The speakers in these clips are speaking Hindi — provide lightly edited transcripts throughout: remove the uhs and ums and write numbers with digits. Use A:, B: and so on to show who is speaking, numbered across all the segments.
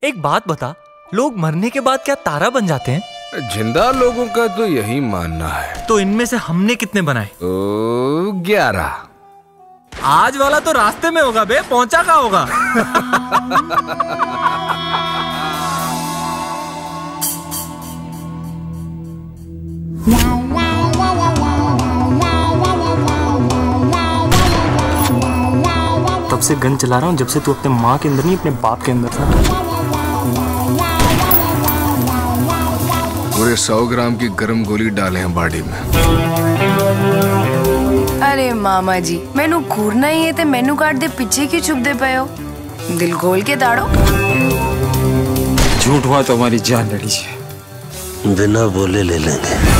A: एक बात बता, लोग मरने के बाद क्या तारा बन जाते हैं?
B: जिंदा लोगों का तो यही मानना है।
A: तो इनमें से हमने कितने बनाए?
B: 11।
A: आज वाला तो रास्ते में होगा बे, पहुंचा कहाँ होगा?
C: तब से गन चला रहा हूँ जब से तू अपने माँ के अंदर नहीं अपने बाप के अंदर था।
B: पूरे 100 ग्राम की गर्म गोली डाले हैं बॉडी में।
D: अरे मामा जी, मैनू घूरना ही है ते मेनू काट दे पीछे क्यों छुप दे पाए हो? दिल खोल के दाड़ो।
E: झूठ हुआ तो हमारी जान लड़ी है।
F: बिना बोले ले लेंगे।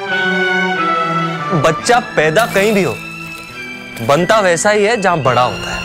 G: बच्चा पैदा कहीं भी हो, बनता वैसा ही है जहां बड़ा होता है।